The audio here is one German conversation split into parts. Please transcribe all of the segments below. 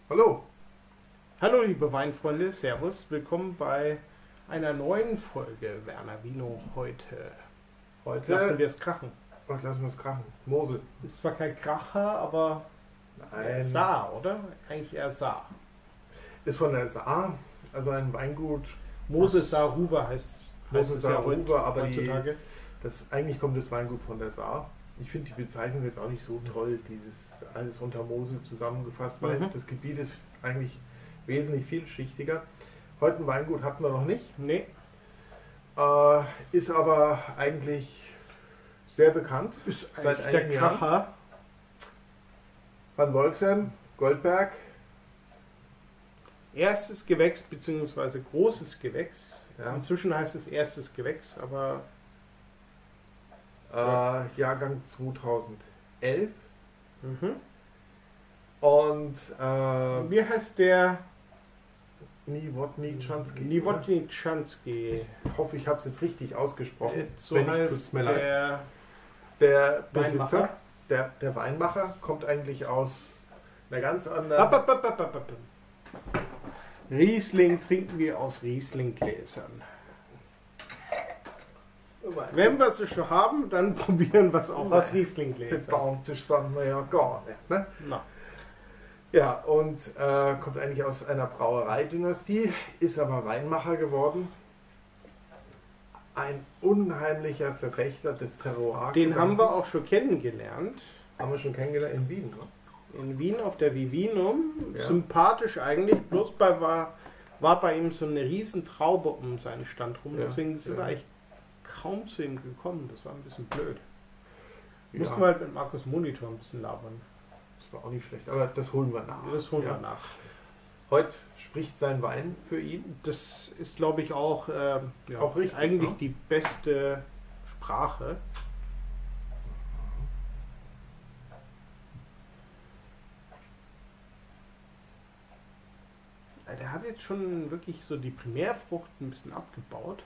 Hallo. Hallo liebe Weinfreunde, Servus, willkommen bei einer neuen Folge Werner Vino heute. Heute Lassen wir es krachen. lassen wir es krachen. Mosel. Ist zwar kein Kracher, aber Nein. Saar, oder? Eigentlich eher Saar. Ist von der Saar, also ein Weingut. Mosel Saar Ruwer heißt Mosel es Saar ja Ruwer, aber heutzutage. eigentlich kommt das Weingut von der Saar. Ich finde die Bezeichnung jetzt auch nicht so toll, dieses alles unter Mosel zusammengefasst, weil das Gebiet ist eigentlich wesentlich vielschichtiger. Heute ein Weingut hatten wir noch nicht. Nee. Ist aber eigentlich sehr bekannt. Ist Seit eigentlich der einigen Jahren. Kracher. Van Wolksem, Goldberg. Erstes Gewächs bzw. großes Gewächs. Ja. Inzwischen heißt es erstes Gewächs, aber Jahrgang 2011. mhm. Und Wie heißt der? Niewodniczanski. Niewodniczanski. Ich hoffe, ich habe es jetzt richtig ausgesprochen. So Wenn nicht, heißt tut's mir leid. der Der Besitzer, Weinmacher. der Weinmacher, kommt eigentlich aus einer ganz Ab, anderen. ab, ab, ab, ab, ab. Riesling trinken wir aus Rieslinggläsern. Wenn wir es schon haben, dann probieren wir es auch aus Rieslinggläsern. Bebaumtisch sagen wir ja gar nicht. Ne? Na, Ja, und kommt eigentlich aus einer Brauereidynastie, ist aber Weinmacher geworden. Ein unheimlicher Verfechter des Terroir. den haben wir auch schon kennengelernt. Haben wir schon kennengelernt in Wien. Ne? In Wien auf der Vivinum. Ja. Sympathisch eigentlich, bloß war bei ihm so eine riesen Traube um seinen Stand rum. Ja, Deswegen sind wir ja. eigentlich kaum zu ihm gekommen. Das war ein bisschen blöd. Ja. Mussten wir halt mit Markus Monitor ein bisschen labern. Das war auch nicht schlecht, aber das holen wir nach. Das holen Ja. wir nach. Heute spricht sein Wein für ihn. Das ist, glaube ich, auch, Auch richtig, eigentlich ne? die beste Sprache. Der hat jetzt schon wirklich so die Primärfrucht ein bisschen abgebaut.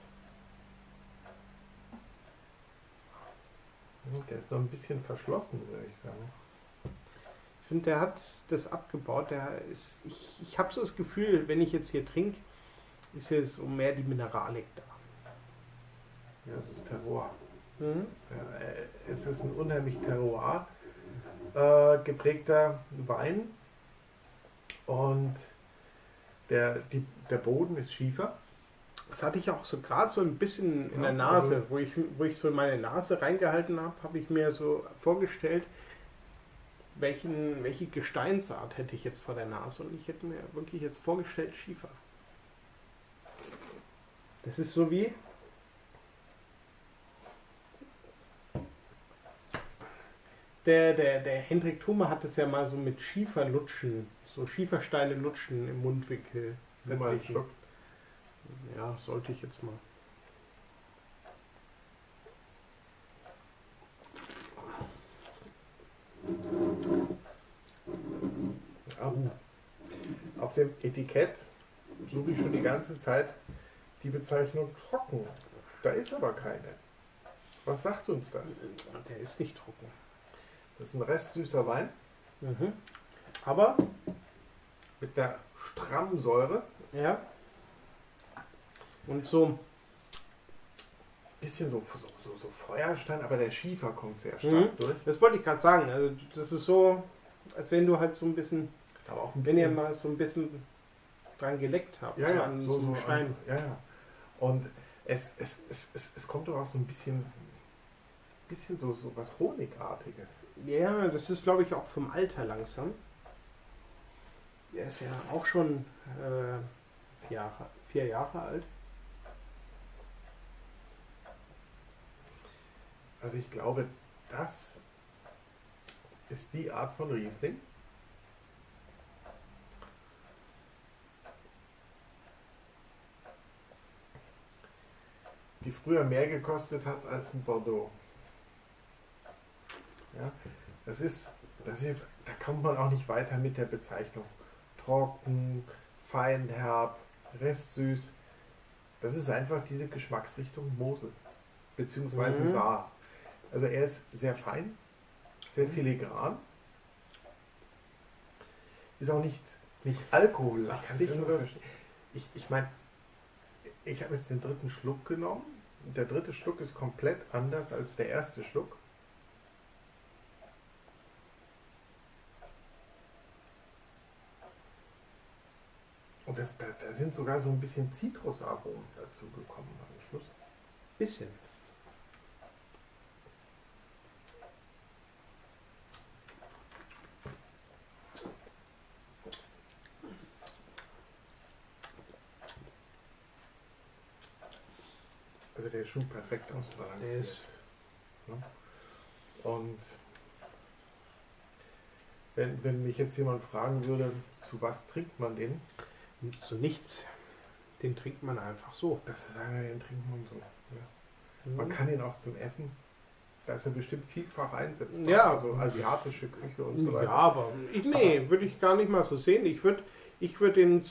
Der ist noch ein bisschen verschlossen, würde ich sagen. Ich finde, der hat das abgebaut. Ich habe so das Gefühl, wenn ich jetzt hier trinke, ist hier so mehr die Mineralik da. Ja, das ist Terroir. Mhm. Ja, es ist ein unheimlich Terroir geprägter Wein. Und der Boden ist Schiefer. Das hatte ich auch so gerade so ein bisschen in Ja, der Nase, also- wo ich so meine Nase reingehalten habe, habe ich mir so vorgestellt, welche Gesteinsart hätte ich jetzt vor der Nase, und ich hätte mir wirklich jetzt vorgestellt Schiefer. Das ist so wie der Hendrik Thoma hat es ja mal so mit Schieferlutschen, so Schiefersteine lutschen im Mundwinkel. Nimm mal einen Schluck. Ja, sollte ich jetzt mal. Auf dem Etikett suche ich schon die ganze Zeit die Bezeichnung trocken. Da ist aber keine. Was sagt uns das? Der ist nicht trocken. Das ist ein restsüßer Wein Mhm. Aber, mit der strammen Säure. ja. Und so, Bisschen so Feuerstein, aber der Schiefer kommt sehr stark Mhm. durch. das wollte ich gerade sagen. Also, das ist so, als wenn du halt so ein bisschen, Aber auch ein wenn ihr bisschen. mal so ein bisschen dran geleckt habt. Ja, ja, an so einem Stein. Ja, ja. Und es kommt doch auch so ein bisschen so was Honigartiges. Ja, das ist, glaube ich, auch vom Alter langsam. Er ist ja auch schon 4 Jahre alt. Also ich glaube, das ist die Art von Riesling, die früher mehr gekostet hat als ein Bordeaux. Ja, das ist, da kommt man auch nicht weiter mit der Bezeichnung. Trocken, feinherb, restsüß. Das ist einfach diese Geschmacksrichtung Mosel, beziehungsweise Saar. Also er ist sehr fein, sehr filigran. Ist auch nicht Nicht alkohollastig. Oder? Ich meine, ich habe jetzt den dritten Schluck genommen. Der dritte Schluck ist komplett anders als der erste Schluck. Und da sind sogar so ein bisschen Zitrusaromen dazu gekommen am Schluss. Bisschen. Also der ist schon perfekt ausbalanciert. Der ist. Und wenn mich jetzt jemand fragen würde, zu was trinkt man den? Zu nichts. Den trinkt man einfach so. Das sagen wir, den trinkt man so. Ja. Mhm. Man kann ihn auch zum Essen. Da ist er bestimmt vielfach einsetzbar. Ja. Also asiatische Küche und so weiter. Ja, aber nee, würde ich gar nicht mal so sehen. Ich würd ihn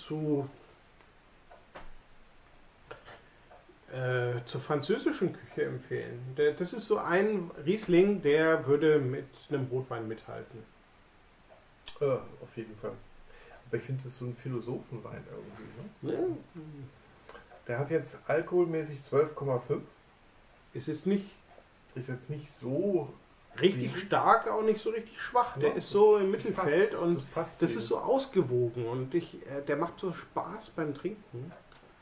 zur französischen Küche empfehlen. Das ist so ein Riesling, der würde mit einem Rotwein mithalten. Auf jeden Fall. Aber ich finde, das ist so ein Philosophenwein irgendwie. Ne? Ja. Der hat jetzt alkoholmäßig 12,5. Ist jetzt nicht Ist jetzt nicht so richtig stark, auch nicht so richtig schwach. Der Ja, ist so im das Mittelfeld passt, und das passt das jedem. ist so ausgewogen und der macht so Spaß beim Trinken.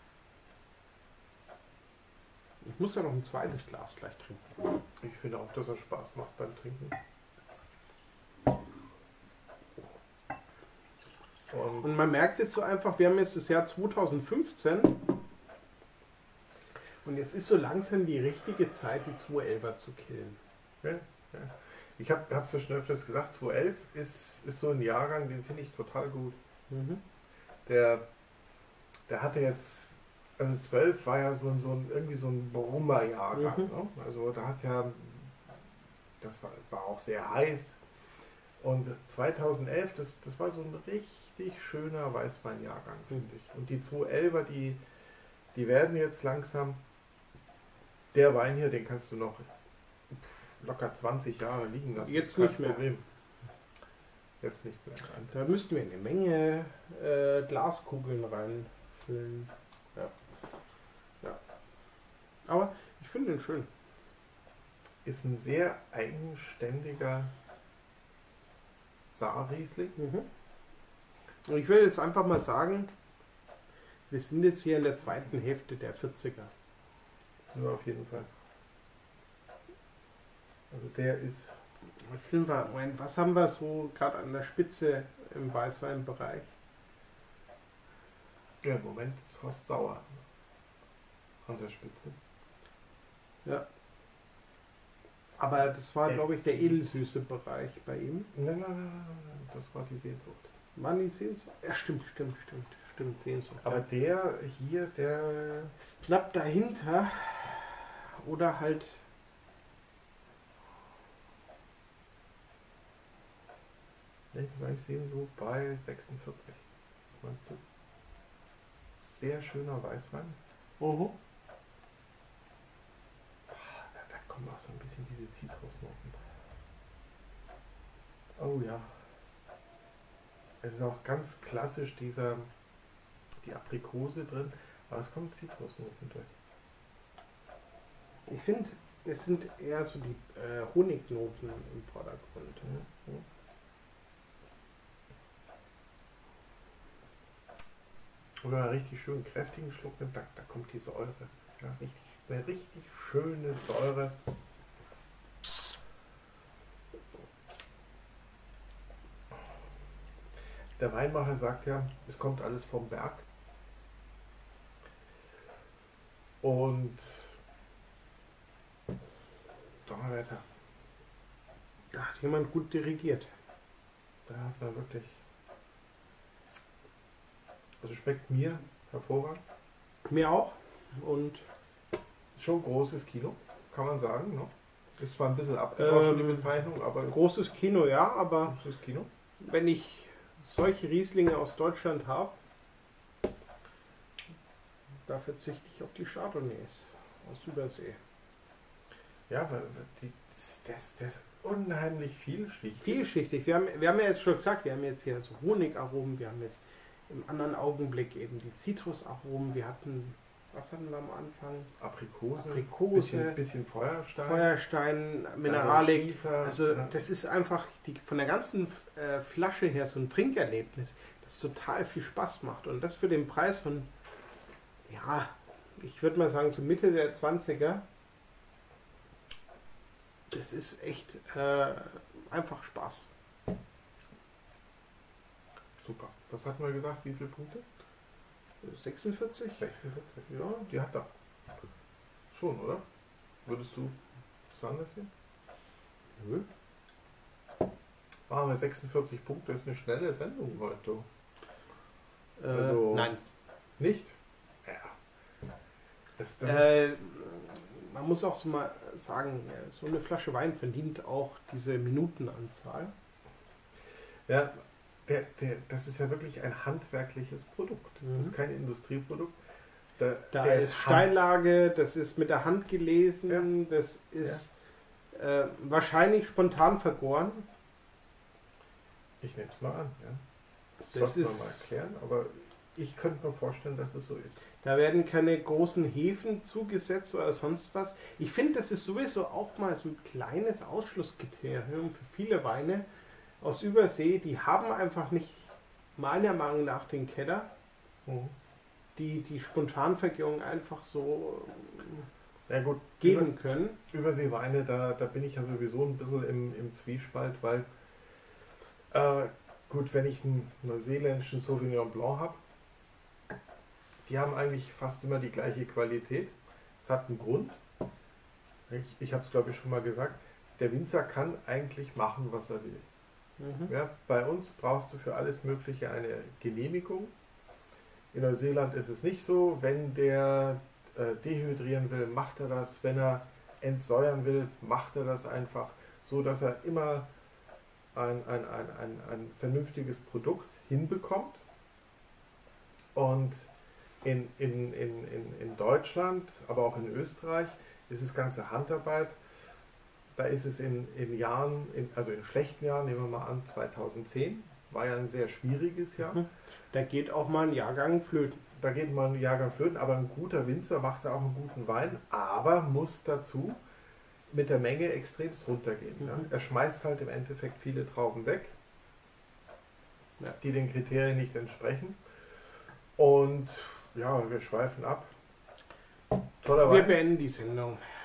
Ich muss ja noch ein zweites Glas gleich trinken. Ich finde auch, dass er Spaß macht beim Trinken. Und man merkt jetzt so einfach, wir haben jetzt das Jahr 2015 und jetzt ist so langsam die richtige Zeit, die 211er zu killen. Ja. Ich habe es ja schon öfters gesagt, 211 ist so ein Jahrgang, den finde ich total gut. Mhm. Der hatte jetzt, also 12 war ja irgendwie so ein Brummer-Jahrgang. Mhm. Ne? Also da hat ja, das war auch sehr heiß. Und 2011, das war so ein richtig schöner Weißweinjahrgang, finde ich. Und die 211er, die werden jetzt langsam, der Wein hier, den kannst du noch locker 20 Jahre liegen lassen. Jetzt Kein nicht mehr. Problem. Jetzt nicht mehr. Da müssten wir eine Menge Glaskugeln reinfüllen. Ja. Aber ich finde den schön. Ist ein sehr eigenständiger Saarriesling. Mhm. Und ich will jetzt einfach mal sagen, wir sind jetzt hier in der zweiten Hälfte der 40er. Das sind wir auf jeden Fall. Also der ist, Was haben wir so gerade an der Spitze im Weißweinbereich? ja, im Moment ist Horst Sauer an der Spitze. Ja. Aber das war, glaube ich, der edelsüße Bereich bei ihm. Nein, das war die Sehnsucht. War die Sehnsucht? Ja, stimmt, Sehnsucht. Aber der hier, der ist knapp dahinter. Oder halt. ich muss eigentlich Sehnsucht bei 46. Was meinst du? Sehr schöner Weißwein. Da kommen auch so ein bisschen diese Zitrusnoten. Oh ja. Es ist auch ganz klassisch die Aprikose drin, aber es kommen Zitrusnoten durch. Ich finde, es sind eher so die Honignoten im Vordergrund. Ja. Und wenn man einen richtig schön kräftigen Schluck nimmt, da kommt die Säure. Ja, eine richtig schöne Säure. Der Weinmacher sagt ja, es kommt alles vom Berg. Und Donnerwetter, Da hat jemand gut dirigiert. da hat man wirklich. Also schmeckt mir hervorragend. Mir auch. Und Ist schon ein großes Kilo, kann man sagen. Ne? Ist zwar ein bisschen abgedroschen, die Bezeichnung, aber großes Kino, ja, aber großes Kino. wenn ich solche Rieslinge aus Deutschland habe, da verzichte ich auf die Chardonnays aus Übersee. Ja, weil das ist unheimlich vielschichtig. Vielschichtig. Wir haben ja jetzt schon gesagt, wir haben jetzt hier so Honigaromen, wir haben jetzt im anderen Augenblick eben die Zitrusaromen, wir hatten, was hatten wir am Anfang? Aprikose. Bisschen Feuerstein, Mineralik. Schiefer, Also das ist einfach von der ganzen Flasche her so ein Trinkerlebnis, das total viel Spaß macht. Und das für den Preis von, ja, ich würde mal sagen, so Mitte der 20er. Das ist echt einfach Spaß. Super. Was hatten wir gesagt? Wie viele Punkte? 46? 46. Ja, die hat er. Schon, oder? Würdest du sagen das hier? Nö. Machen wir 46 Punkte. Das ist eine schnelle Sendung heute. Also, Nein. Nicht? Ja. Man muss auch so mal sagen, so eine Flasche Wein verdient auch diese Minutenanzahl. Ja, das ist ja wirklich ein handwerkliches Produkt. Das ist kein Industrieprodukt. Da ist Steillage, das ist mit der Hand gelesen, Ja. das ist wahrscheinlich spontan vergoren. Ich nehme es mal an. Ja. Das sollte man ist- mal erklären, aber ich könnte mir vorstellen, dass es so ist. Da werden keine großen Hefen zugesetzt oder sonst was. Ich finde, das ist sowieso auch mal so ein kleines Ausschlusskriterium für viele Weine aus Übersee. Die haben einfach nicht, meiner Meinung nach, den Keller, Mhm. die Spontanvergärung einfach so Ja gut, geben können. Überseeweine, da bin ich ja sowieso ein bisschen im Zwiespalt, weil gut, wenn ich einen neuseeländischen Sauvignon Blanc habe, die haben eigentlich fast immer die gleiche Qualität. Es hat einen Grund. Ich habe es glaube ich schon mal gesagt, der Winzer kann eigentlich machen, was er will. Mhm. Ja, bei uns brauchst du für alles Mögliche eine Genehmigung. In Neuseeland ist es nicht so. Wenn der dehydrieren will, macht er das. Wenn er entsäuern will, macht er das einfach, so dass er immer ein vernünftiges Produkt hinbekommt. Und in Deutschland, aber auch in Österreich, ist das ganze Handarbeit. Da ist es in Jahren, also in schlechten Jahren, nehmen wir mal an, 2010, war ja ein sehr schwieriges Jahr. Mhm. Da geht auch mal ein Jahrgang flöten. Da geht mal ein Jahrgang flöten, aber ein guter Winzer macht da auch einen guten Wein, aber muss dazu mit der Menge extremst runtergehen. Mhm. Ja. Er schmeißt halt im Endeffekt viele Trauben weg, die den Kriterien nicht entsprechen. Und ja, wir schweifen ab. Toller Wir Wein. beenden die Sendung.